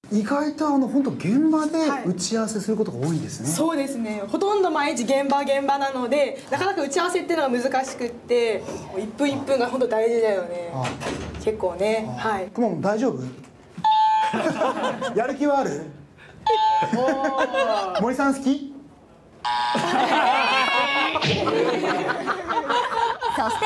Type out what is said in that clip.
意外と本当現場で打ち合わせすることが多いんですね。 そうですね。ほとんど毎日現場なので、なかなか打ち合わせっていうのが難しくって、一分一分が本当大事だよね。結構ね。はい。 くまモン大丈夫？やる気はある？森さん好き？そして